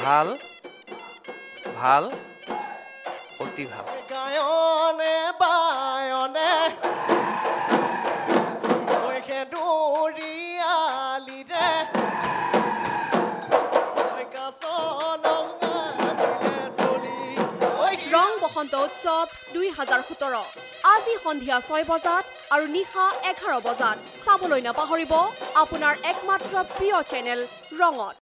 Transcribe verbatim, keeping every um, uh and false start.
ভাল ভাল অতি ভাল গায়নে বায়নে ওইখে দৌৰিয়ালিৰে ৰং বসন্ত উৎসৱ দুই হাজাৰ সোতৰ আজি সন্ধিয়া ছয় বজাত আৰু নিশা এঘাৰ বজাত চাবলৈ নাপাহৰিব আপোনাৰ একমাত্ৰ প্ৰিয় চেনেল ৰঙত।